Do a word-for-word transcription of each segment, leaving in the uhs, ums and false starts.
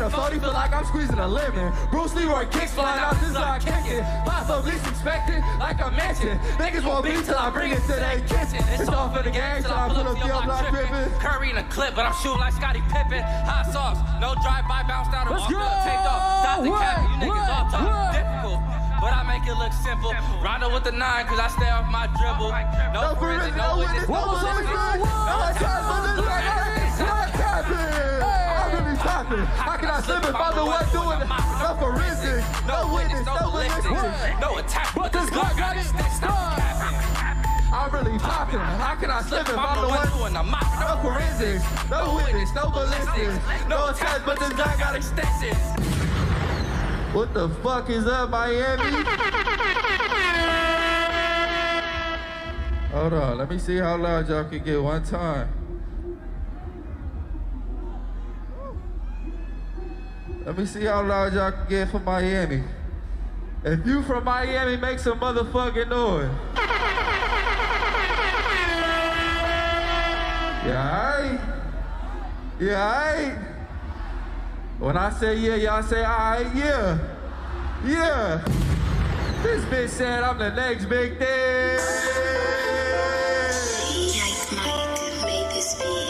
a forty, feel like I'm squeezing a lemon. Bruce Leroy kicks flying out this line kicking. Pop up least expected, like I mentioned. Niggas won't beat till I bring it to their kitchen. It's all for the game till I pull up the up like Pippen. Curry in a clip, but I'm shooting like Scottie Pippen. Hot sauce, no drive-by, bounce down and walk up, take off. Stop the cap, you niggas all talk difficult. But I make it look simple. Rondo with the nine, cause I stay off my dribble. No forensic, no witness, no ballistics. No attack, but this like, hey, what's happening? I'm really popping. How can I slip if I'm the one doing it? No forensics, no witness, no ballistics. No attack, but this Glock got it. Stop capping. I'm really popping. How can I slip if I'm the one doing the mop? No forensics, no witness, no ballistics. No attack, but this Glock got extensions. What the fuck is up, Miami? Hold on, let me see how loud y'all can get one time. Let me see how loud y'all can get from Miami. If you from Miami, make some motherfucking noise. Yeah, aight? Yeah, aight? When I say yeah, y'all say alright, yeah. Yeah. This bitch said I'm the next big thing. Yikes, Mike, made this beat.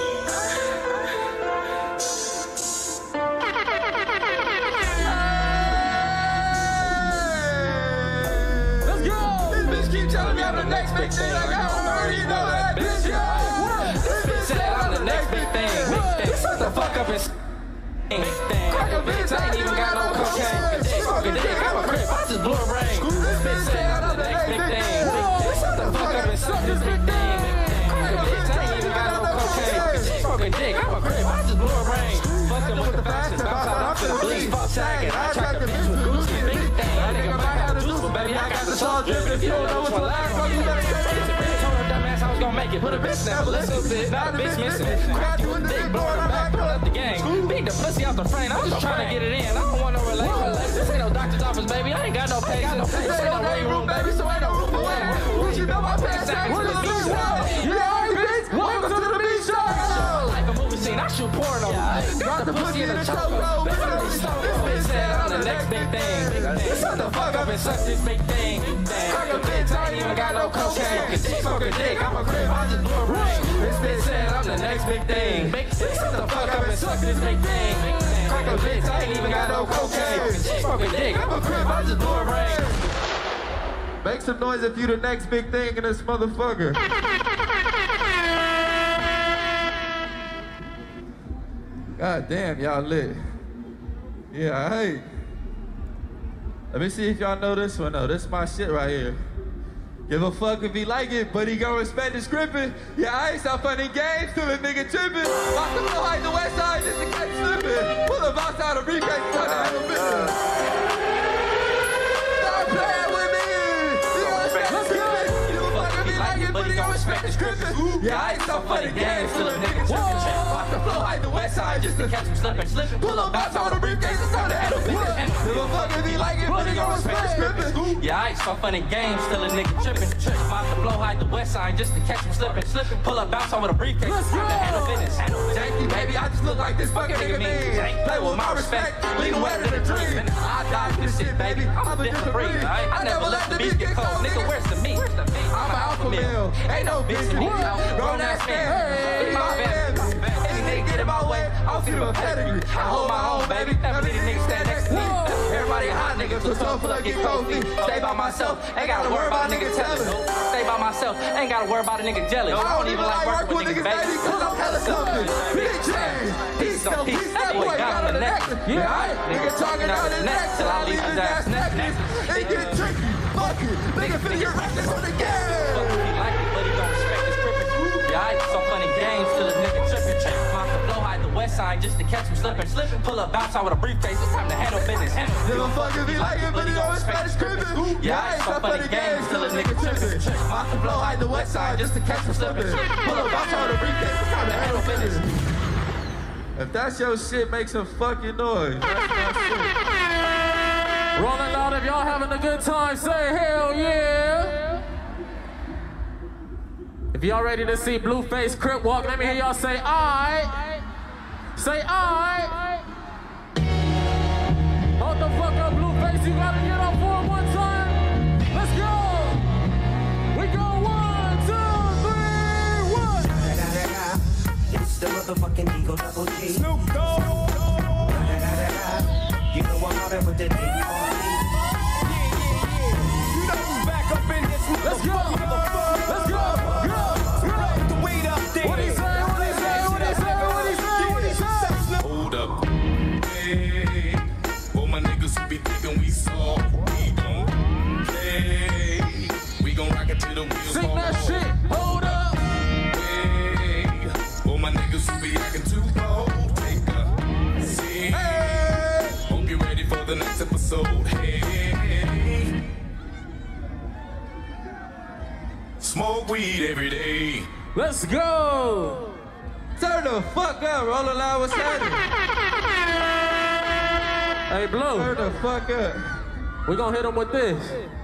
Let's go! This bitch keep telling me I'm the next big thing. Like I don't already know that bitch, yo. This bitch said I'm the next big thing. This shut the fuck up and big thing. Crack a bitch, I ain't even got no cocaine. Smoking dick, I'm a crip, I just blew a brain. This bitch say I'm the next big thing. Shut the fuck up and suck this big thing. Crack a bitch, I ain't even got no cocaine. Smoking dick, I'm a crip, I just blew a brain. Fucking with the fastest, bounce out, I'm finna bleed. Fuck sagging, I track the bitch with Gucci, big thing. That nigga might have the juice, but baby, I got the sauce dripping. If you don't know what's the last one, you better take it. Told her dumbass I was gonna make it. Put a bitch down, but listen to it. Now the bitch missing it. Crack you with the dick, blowing her back, blowing up the gang. Beat the pussy out the frame, I'm just trying to get it in. I don't want no relation. This ain't no doctor's office, baby. I ain't got no patience. This ain't no waiting room, baby, so ain't no room for waiting. Would you know my pants out? What the beach show? Yeah, bitch. Welcome to the beach show. Like a movie scene, I shoot porno. Got the pussy in the chokehold. This bitch said I'm the next big thing. Shut the fuck up and suck this big thing. Crack a bitch, I ain't even got no cocaine. Smoke a dick, I'm a crib, I just blew a ring. This bitch said I'm the next big thing. Shut the fuck up and suck this big thing. Crack a bitch, I ain't even got no cocaine. Smoke a dick, I'm a crib, I just blew a ring. Make some noise if you the next big thing in this motherfucker. God damn, y'all lit. Yeah, hey. Let me see if y'all know this one though. This is my shit right here. Give a fuck if he like it, but he gon' respect the scripting. Yeah, I ain't stop funny games till a nigga trippin'. Walk the floor like the west side just to catch slippin'. Pull up outside a briefcase, try to handle business. Stop playing with me. You gon' respect the scripting. Give a fuck if he like it, but he gon' respect the scripting. Yeah, I ain't stop funny games till a nigga trippin'. Walk the floor like the west side just to catch him slippin'. Slippin'. Pull up outside a briefcase, try to handle business. Give a fuck if he like it, but he gon' respect the scripting. Yeah, I ain't stop funny games till a nigga trippin'. Trip, about to blow high the west side just to catch him slipping. Slipping, pull up, bounce on with a briefcase. Let's go. Handle business. Janky, baby, I just look like this fucking nigga mean. Play with my respect, leading wetter than a dream. I died this shit, baby. I'm a different breed. I never let the beast get cold. Nigga, where's the meat? I'm an alpha male. Ain't no bitch in me. Grown ass man. Be my man. Any nigga get in my way, I'll feed him a pedigree. I hold my own, baby. Never let a nigga stand next to me. Everybody hot niggas, so so full of get cold feet. Stay by myself, ain't gotta worry about a nigga telling. Stay by myself, ain't gotta worry about a nigga jealous. I don't even like working with niggas, baby, cause I'm hella something. Big change, peace, so peace, that boy got on the neck. Yeah, I nigga talking out his neck till I leave his ass necklace. It get tricky, fuck it, nigga finna get reckless on the game. Fuck if he like it, but he don't respect his scripting. Yeah, I do some funny games till a nigga trippin', trippin'. Off the flow, hide the west side just to catch him slippin', slippin'. Pull up, bounce out with a briefcase, it's time to handle business. Give a fuck if he like it, but he don't respect his scripting. Yeah, I ain't stop funny games till a nigga trippin'. Off the flow, hide the west side just to catch him slippin'. Pull up, bounce out with a briefcase, it's time to handle business. If that's your shit, make some fucking noise. That's my shit. Rolling loud, if y'all having a good time, say hell yeah. If y'all ready to see Blueface Crip walk, let me hear y'all say aight. Say aight. mobbing with the D R E. You know who's back up in this motherfucker. Let's go. Let's go. Go. Put the weight up there. What he say? What he say? What he say? What he say? What he say? Hold up. Hey, all my niggas who be thinking we soft, we don't play. We gon' rock it till the wheels Sing fall that off. shit. Hold up. Hey, all my niggas who be acting too bold, take a seat. Hey. Hope you're ready for the next episode. Hey, smoke weed every day. Let's go. Turn the fuck up, roll a loud, what's happening? Hey, Blue. Turn the fuck up. We gonna hit him with this.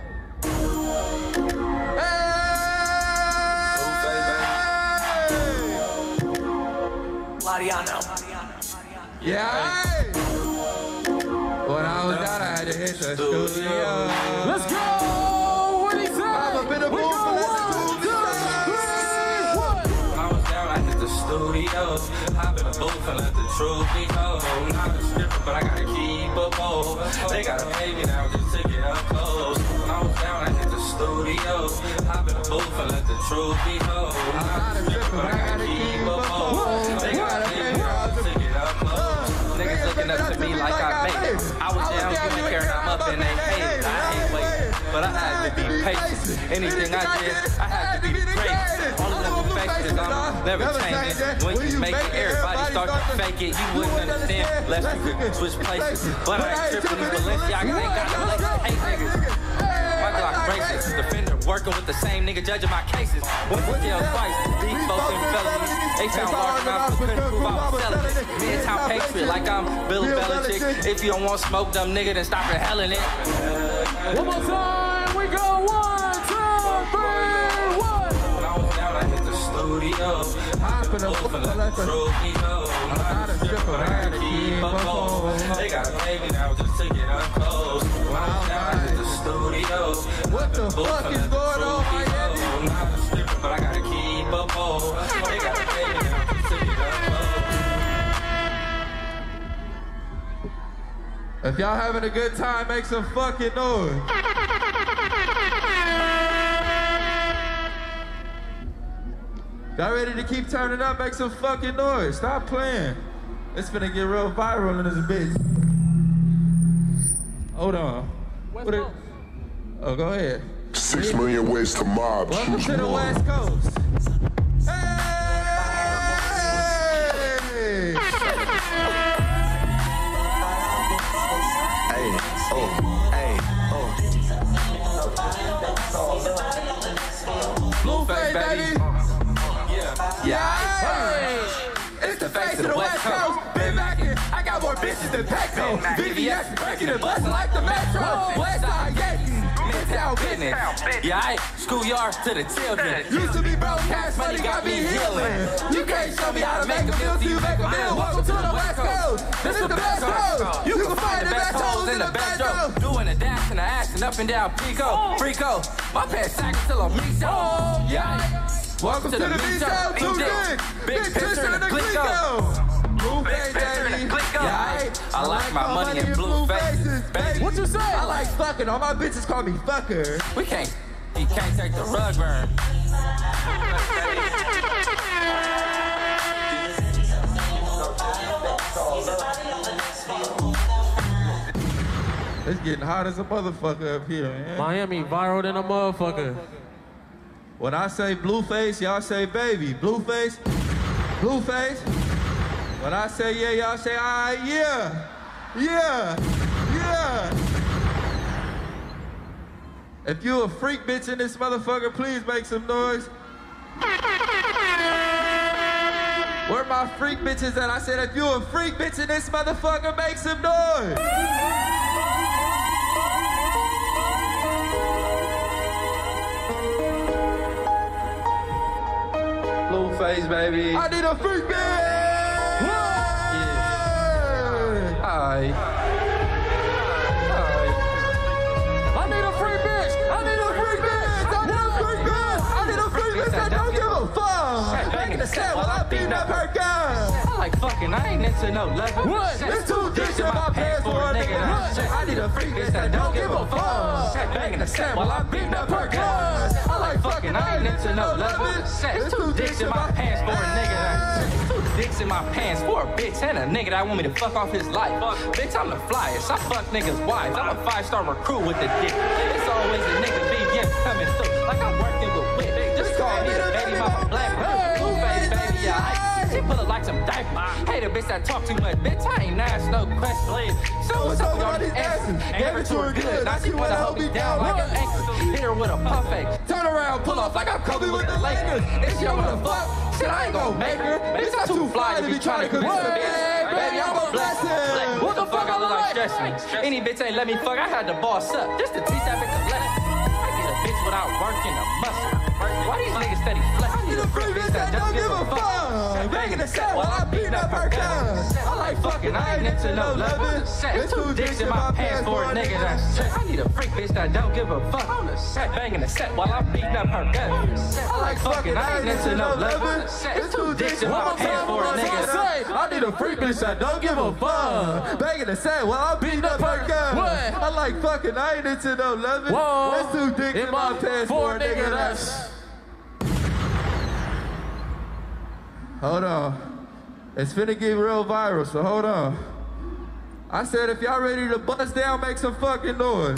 Mariano. Yeah. When I was down, I had to hit the studio. Let's go. What he say? I'm a bit of We boom, go but let's one, do two, three, one. I was down, I hit the studio. Hop in the booth and let the truth be told. Not a stripper, but I gotta keep a bowl. They gotta pay me now just to get up close. When I was down, I hit the studio. Hop in the booth and let the truth be told. Not a stripper, but I gotta keep a bowl. They gotta pay me now just to get up close. Niggas looking up to me like I made it. I was down, you didn't care, and I'm up and they hated. I ain't waiting, but I had to be patient. Anything I did, I had to be great. Only little faces, I'm never changing. When you make it, everybody start to fake it. You wouldn't understand unless you could switch places. But I ain't tripping, these Balenciagas ain't got no legs to hate niggas. My Glock racist, defender working with the same nigga judging my cases. Went to jail twice, beat both them felonies. They found large amounts but couldn't prove I was selling it. Midtown Patriot like I'm Bill Belichick. If you don't want smoke, dumb nigga, then stop inhaling it. One more time. We go one, two, three, one. When I was down, I hit the studio. Hop in the booth and let the truth be told. I'm not a stripper, I gotta keep up close. They gotta pay me now just to get up close. When I was down, I hit the studio. What the fuck is going on, Miami? I'm not a stripper, but I gotta keep up close. They gotta pay me now just to get up close. If y'all having a good time, make some fucking noise. Y'all ready to keep turning up, make some fucking noise. Stop playing. It's finna get real viral in this bitch. Hold on. What it, oh, go ahead. Six million ways to mob. Welcome Choose to the one. West Coast. Hey! Hey, oh, hey, oh. Blueface, baby. Yeah. Hey! It's the face of the West Coast. Been mackin'. I got more bitches than Petco. V V S breaking and bustin' like the Metro. West Side Yankees. Midtown business. Yeah, I schoolyard to the children. Used to be broke, cash money got me healing. You can't show me how to make a meal till you make a meal. Welcome to the West Coast. This is the best coast. You can find the best hoes in the best row. Doing a dash and a action up and down Pico. Frico. My pants sagging till I'm me Oh, yeah. Welcome to the B-Town, two dick. Big picture in the Glico. Blueface, baby. Yeah, I like my money in blue faces, baby. What you say? I like fucking. All my bitches call me fucker. We can't, you can't take the rug burn. It's getting hot as a motherfucker up here, man. Miami viral than a motherfucker. When I say Blueface, y'all say baby. Blueface, Blueface. When I say yeah, y'all say ah, yeah, yeah, yeah. If you a freak bitch in this motherfucker, please make some noise. Where my freak bitches at? I said, if you a freak bitch in this motherfucker, make some noise. Blueface, baby. I need a freak bitch. Alright. I need a free bitch. I need a freak bitch. I need a freak bitch. I need a freak bitch that don't give a fuck. Making a set while I'm beating up her gun. I like fucking, I ain't into no level. What? It's two dicks in my pants for a nigga. I need a freak bitch that don't give a fuck. Banging the set while I'm beating up her guns. I like fucking, I ain't into no loving. There's two dicks in my pants for a nigga. Two dicks in my pants for a bitch and a nigga that want me to fuck off his life. Bitch, I'm the flyest. I fuck niggas' wives. I'm a five-star recruit with the dick. It's always a nigga B M coming through like I'm working with whip. Just call me the baby mama black. Blue face, baby, yeah. She pull up like some diapers. Hate a bitch that talk too much. Bitch, I ain't asked no question. So what's up with all these asses? Gave it to her good. Now she wanna hold me down like an anchor. Hit her with a puff fake. Turn around, pull off like I'm Kobe with the Lakers. If she don't wanna fuck, shit, I ain't gon' make her. Bitch, I'm too fly to be trying to convince a bitch. Baby, I'm a blessing. What the fuck I look like stressing? Any bitch ain't let me fuck, I had to boss up. Just to teach that bitch a lesson. I get a bitch without working a muscle. Why these niggas steady flex? I need a free bitch that don't give a fuck. Banging the set while I'm beating up her guns. I like fucking, I ain't into no loving. There's two dicks in my pants for a nigga that's check. I need a freak bitch that don't give a fuck. Banging the set while I'm beating up her guns. I like fucking, I ain't into no loving. There's two dicks in my pants for a nigga that's check. I need a freak bitch that don't give a fuck. Banging the set while I'm beating up her guns. I like fucking, I ain't into no loving. There's two dicks in my pants for a nigga that's. Hold on. It's finna get real viral, so hold on. I said if y'all ready to bust down, make some fucking noise.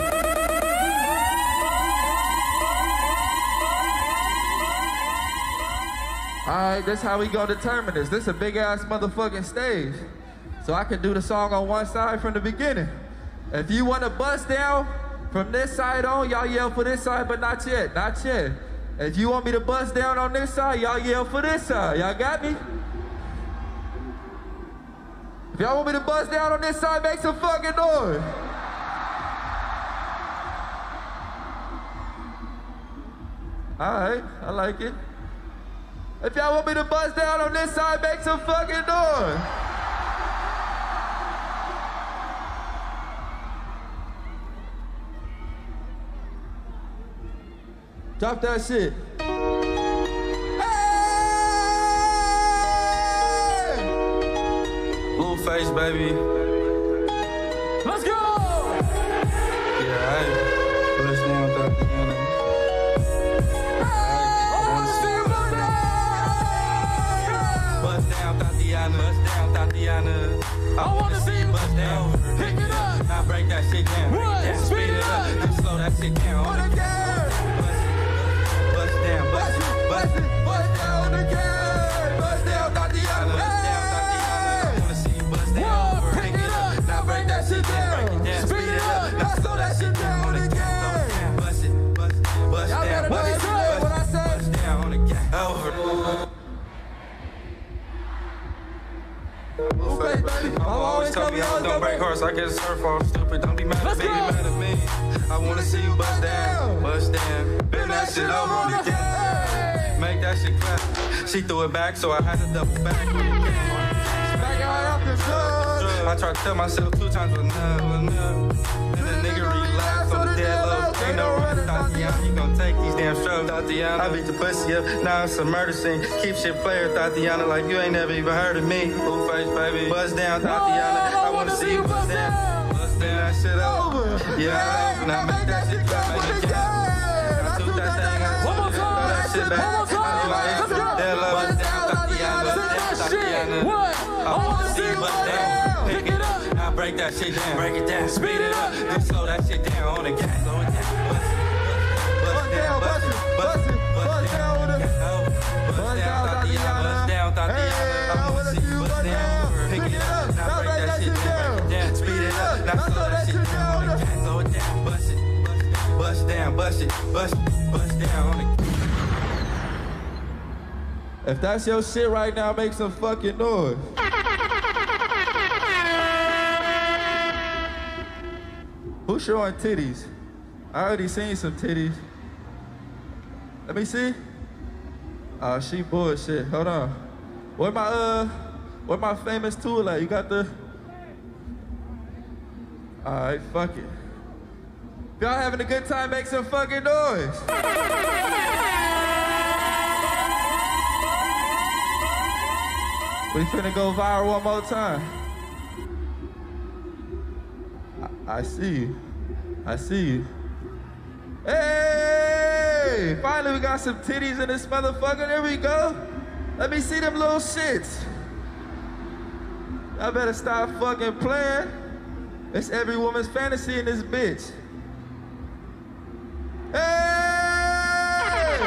Alright, that's how we gonna determine this. This is a big ass motherfucking stage. So I can do the song on one side from the beginning. If you wanna bust down from this side on, y'all yell for this side, but not yet, not yet. If you want me to bust down on this side, y'all yell for this side. Y'all got me? If y'all want me to bust down on this side, make some fucking noise. All right, I like it. If y'all want me to bust down on this side, make some fucking noise. Drop that shit. Hey! Blueface, baby. Let's go! Yeah, hey. Bust down, Tatiana. Bust down, Tatiana. Bust down, Tatiana. I wanna see you bust down. Pick it up. Now break that shit down. What? Speed, Speed it up. Now slow that shit down. On the gas. Bust down, bust it, bust it, bust down the gas. Bust down, Tatiana. Bust down, Tatiana. I wanna see you bust down. Pick it up. Now break that shit down. Speed it up. Now slow that shit down on the gas. Bust it, bust it, bust down. What he said? What I said? Bust down on the gas. Over. Mama always told me I was gonna break hearts. I guess surf off stupid. Don't be mad at me, mad at me. I wanna see you bust down, bust down. Bend that shit over on the gas. Make that shit clap. She threw it back, so I had to double back. I tried to tell myself two times with enough, enough. And the nigga relax on the dead low. Ain't no running, Tatiana. You gon' take these damn strokes, Tatiana. I beat the pussy up, now it's a murder scene. Keep shit player, Tatiana, like you ain't never even heard of me. Blueface, baby. Bust down, Tatiana. I wanna see you bust down. Bust down, that shit over. Yeah, now make that shit clap, make it count. Now shoot that thing out. One more time. That shit back. One more time. Let's go. Dead low. Bust down, Tatiana. Bust down, Tatiana. What? I wanna see you bust down. Pick it up. Now break that shit down. Break it down. Speed it up. Then slow that shit down on the gas. Slow it down. Bust down, bust it, bust it, bust down on the gas. Bust down, Tatiana. Bust down, Tatiana. I wanna see you bust down. Pick it up. Now break that shit down. Speed it up. Now slow that shit down on the gas. Slow it down. Bust it, bust down, bust it, bust it, bust down on the gas. If that's your shit right now, make some fucking noise. Who's showing titties? I already seen some titties. Let me see. Oh, she bullshit. Hold on. Where my uh, where my famous tool at? You got the? All right, fuck it. If y'all having a good time, make some fucking noise. We finna go viral one more time. I see you. I see you. Hey! Finally, we got some titties in this motherfucker. There we go. Let me see them little shits. I better stop fucking playing. It's every woman's fantasy in this bitch. Hey!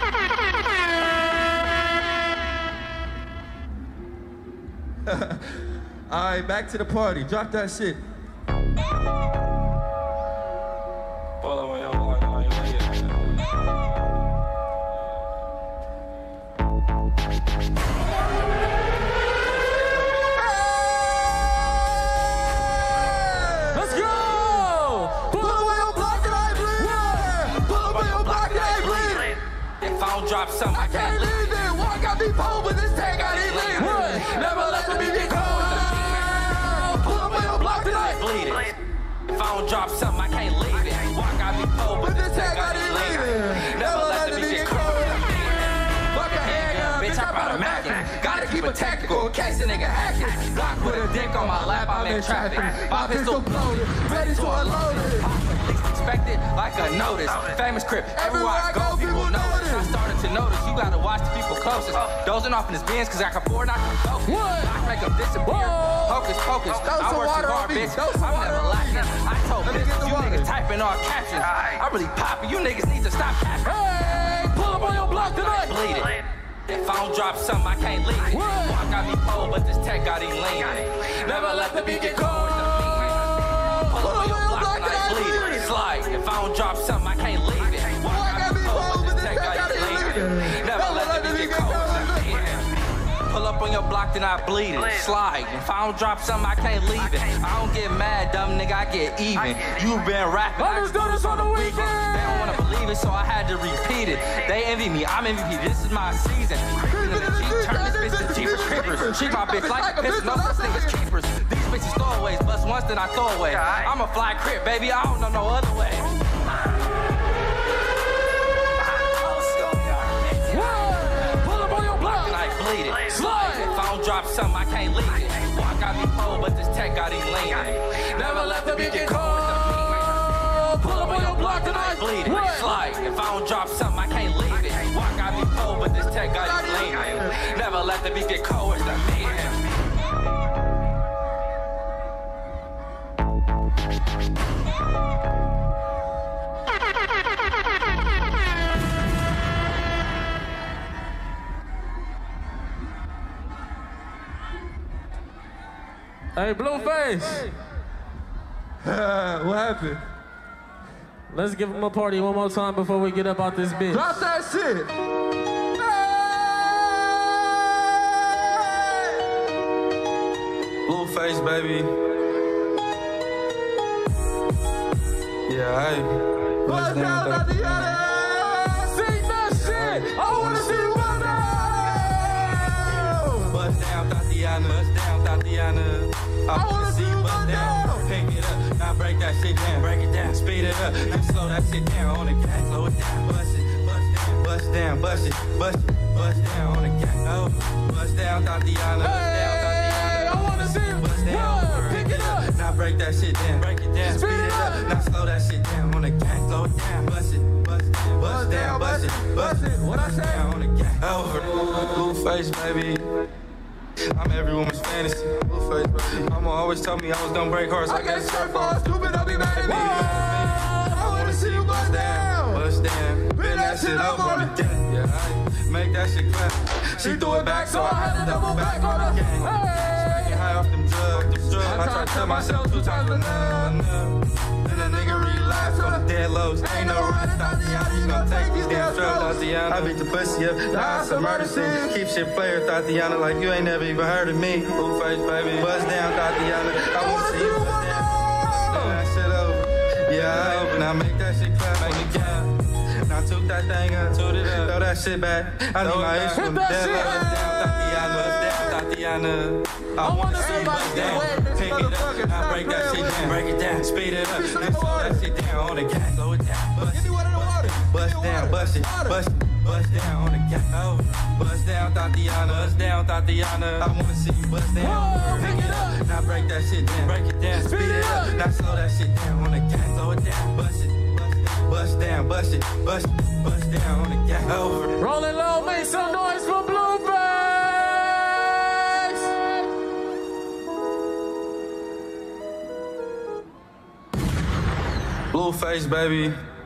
All right, back to the party. Drop that shit. Drop some, I can't leave it. Walk out these poles with this tag, I didn't leave it. Never let the beat get cold. Pull up on your block tonight. Bleed it. If I don't drop something, I can't leave it. Walk out these poles with this tag, I didn't leave it. Never let the beat get cold. Fuck a handgun, bitch, I brought a Mac. Gotta keep it tactical in case a nigga hacking. Block with a dick on my lap, I'm in traffic. My pistol loaded, ready to unload it. Expected like a notice. Famous crib, everywhere I go, people notice. I started to notice, you gotta watch the people closest. Dozing off in his bins, cause I can afford not to focus. I make them disappear. Hocus pocus. I work too hard, bitch. I'm never lacking. I told bitches, you niggas typing all captions. I'm really popping, you niggas need to stop capping. Hey, pull up on your block tonight. Bleed it. If I don't drop something, I can't leave it. Walk got me cold, but this tech got him leaning. Never let the beat get cold. Pull up on your block and I bleed it. Slide. If I don't drop something, I can't leave it. Walk got me cold, but this tech got him leaning. Never let the beat get cold. Pull up on your block, then I bleed it. Slide. If I don't drop something, I can't leave it. I don't get mad, dumb nigga, I get even. You been rapping. I just done this on the weekend. They don't wanna believe it, so I had to repeat it. They envy me, I'm M V P. This is my season. Creeping in the Jeep, turn this bitch to Jeepers Creepers. Treat my bitch like a bitch, no such thing as keepers. These bitches throwaways, bust once, then I throw away. I'm a fly crip, baby, I don't know no other way. Pull up on your block. And I bleed it. Slide. If I don't drop something, I can't leave it. Walk got me cold, but this tech got him leaning. Never let the beat get cold. Pull up on your block tonight. Bleed it. Slide. If I don't drop something, I can't leave it. Walk got me cold, but this tech got him leaning. Never let the beat get cold. It's the man. Hey, Blueface. What happened? Let's give him a party one more time before we get up out this bitch. Drop that shit. Blueface, baby. Yeah, I. Bust down, Tatiana. Sing that shit. I wanna see you bust down. Bust down, Tatiana. Bust down, Tatiana. I wanna see you bust down. Pick it up, now break that shit down. Break it down, speed it up, now slow that shit down on the gas. Slow it down, bust it, bust down, bust down, bust it, bust it, bust down on the gas. Oh, bust down, Tatiana. Bust down, Tatiana. I wanna see you bust down. pick it up. Now break that shit down. Break it down, speed it up, now slow that shit down on the gas. Slow it down, bust it, bust it, bust down, bust it, bust it. What I say on the gas? Over, Blueface, baby. I'm every woman's fantasy. Blueface, baby. Mama always told me I was gonna break hearts. I can't surf all stupid, don't be mad at me. I wanna see you bust down. Bust down. Bend that shit up on the gang. Yeah, I make that shit clap. She threw it back, so I had to double back on her. Smoking high off them drugs. I tried to tell myself two times enough, enough. Then a nigga relapse on the dead lows. Ain't no running, Tatiana. You gon' take these damn drugs, Tatiana. I beat the pussy up. Now it's a murder scene. Keep shit player, Tatiana, like you ain't never even heard of me. Blueface, baby. Bust down, Tatiana. I wanna see you bust down. Slow that shit over. Yeah, I open. I make that shit clap. Make it clap. Now took that thing up. Toot it up. Throw that shit back. I need my issue from the dead lows. Bust down, Tatiana. Bust down, Tatiana. I wanna see you bust down. Pick it up. Now break that shit down. Break it down. Speed it up. Now slow that shit down on the gas. Slow it down. Bust it. Bust down. Bust it. Bust it. bust down on the cat over. Bust down, Tatiana, bust down, Tatiana. I wanna see you bust down. Whoa, pick it up. Now break that shit down, break it down, speed it up. Now slow that shit down on the cat, slow it down, bust it, bust down, bust it, bust it, bust down on the cat over. Rolling low, make some noise for Blueface. Blueface, baby.